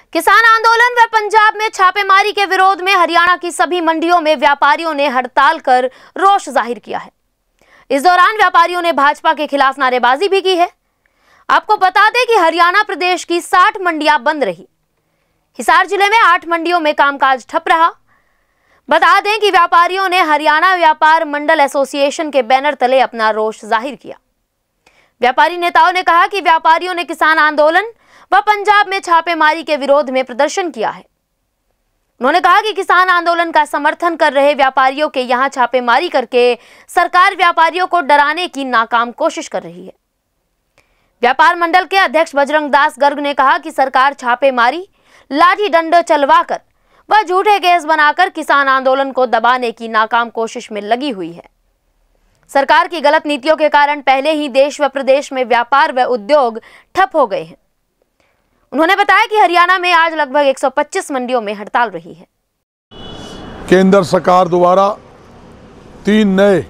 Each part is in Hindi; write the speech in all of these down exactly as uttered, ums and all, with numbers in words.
किसान आंदोलन व पंजाब में छापेमारी के विरोध में हरियाणा की सभी मंडियों में व्यापारियों ने हड़ताल कर रोष जाहिर किया है। इस दौरान व्यापारियों ने भाजपा के खिलाफ नारेबाजी भी की है। आपको बता दें कि हरियाणा प्रदेश की साठ मंडियां बंद रही। हिसार जिले में आठ मंडियों में कामकाज ठप रहा। बता दें कि व्यापारियों ने हरियाणा व्यापार मंडल एसोसिएशन के बैनर तले अपना रोष जाहिर किया। व्यापारी नेताओं ने कहा कि व्यापारियों ने किसान आंदोलन व पंजाब में छापेमारी के विरोध में प्रदर्शन किया है। उन्होंने कहा कि किसान आंदोलन का समर्थन कर रहे व्यापारियों के यहां छापेमारी करके सरकार व्यापारियों को डराने की नाकाम कोशिश कर रही है। व्यापार मंडल के अध्यक्ष बजरंग दास गर्ग ने कहा कि सरकार छापेमारी, लाठी डंडे चलवाकर व झूठे केस बनाकर किसान आंदोलन को दबाने की नाकाम कोशिश में लगी हुई है। सरकार की गलत नीतियों के कारण पहले ही देश व प्रदेश में व्यापार व उद्योग ठप हो गए हैं। उन्होंने बताया कि हरियाणा में आज लगभग एक सौ पच्चीस मंडियों में हड़ताल रही है। केंद्र सरकार द्वारा तीन नए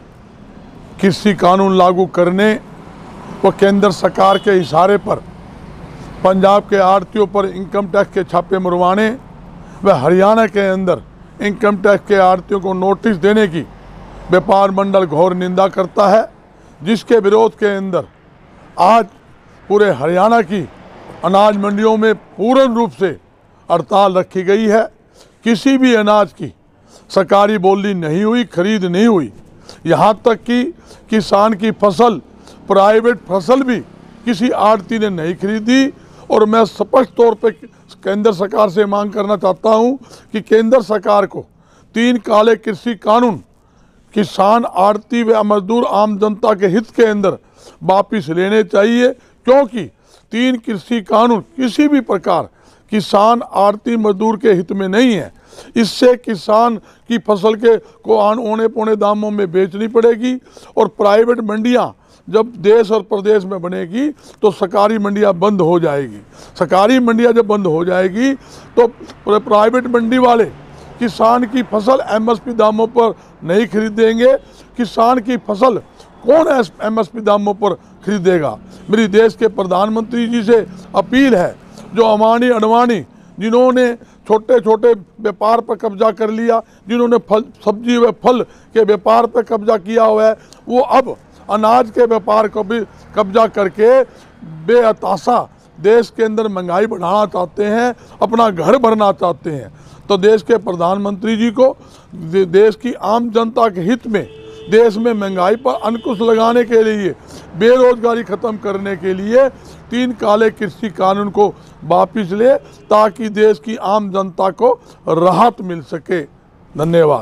कृषि कानून लागू करने व केंद्र सरकार के इशारे पर पंजाब के आड़तियों पर इनकम टैक्स के छापे मरवाने व हरियाणा के अंदर इनकम टैक्स के आड़तियों को नोटिस देने की व्यापार मंडल घोर निंदा करता है, जिसके विरोध के अंदर आज पूरे हरियाणा की अनाज मंडियों में पूर्ण रूप से हड़ताल रखी गई है। किसी भी अनाज की सरकारी बोली नहीं हुई, खरीद नहीं हुई। यहाँ तक कि किसान की फसल, प्राइवेट फसल भी किसी आड़ती ने नहीं खरीदी। और मैं स्पष्ट तौर पे केंद्र सरकार से मांग करना चाहता हूँ कि केंद्र सरकार को तीन काले कृषि कानून किसान, आड़ती व मजदूर आम जनता के हित के अंदर वापिस लेने चाहिए, क्योंकि तीन कृषि कानून किसी भी प्रकार किसान, आड़ती, मजदूर के हित में नहीं है। इससे किसान की फसल के को आन ओने पौने दामों में बेचनी पड़ेगी और प्राइवेट मंडियां जब देश और प्रदेश में बनेगी तो सरकारी मंडियां बंद हो जाएगी। सरकारी मंडियां जब बंद हो जाएगी तो प्राइवेट मंडी वाले किसान की फसल एमएसपी दामों पर नहीं खरीदेंगे। किसान की फसल कौन एमएसपी दामों पर खरीदेगा? मेरी देश के प्रधानमंत्री जी से अपील है, जो अमानी अडवाणी जिन्होंने छोटे छोटे व्यापार पर कब्जा कर लिया, जिन्होंने फल सब्जी व फल के व्यापार पर कब्जा किया हुआ है, वो अब अनाज के व्यापार को भी कब्जा करके बेअताशा देश के अंदर महंगाई बढ़ाना चाहते हैं, अपना घर भरना चाहते हैं। तो देश के प्रधानमंत्री जी को देश की आम जनता के हित में देश में महंगाई पर अंकुश लगाने के लिए, बेरोजगारी खत्म करने के लिए तीन काले कृषि कानून को वापिस ले, ताकि देश की आम जनता को राहत मिल सके। धन्यवाद।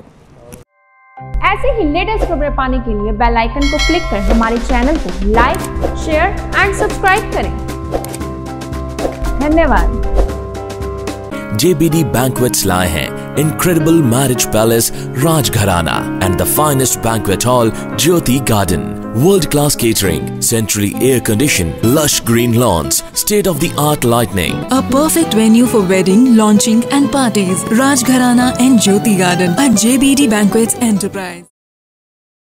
ऐसे ही लेटेस्ट खबरें पाने के लिए बेल आइकन को क्लिक कर हमारे चैनल को लाइक, शेयर एंड सब्सक्राइब करें। धन्यवाद। J B D Banquets लाए हैं incredible marriage palace Rajgharana and the finest banquet hall Jyoti Garden. World-class catering, centrally air-conditioned, lush green lawns, state-of-the-art lighting. A perfect venue for wedding, launching and parties. Rajgharana and Jyoti Garden at J B D Banquets Enterprise.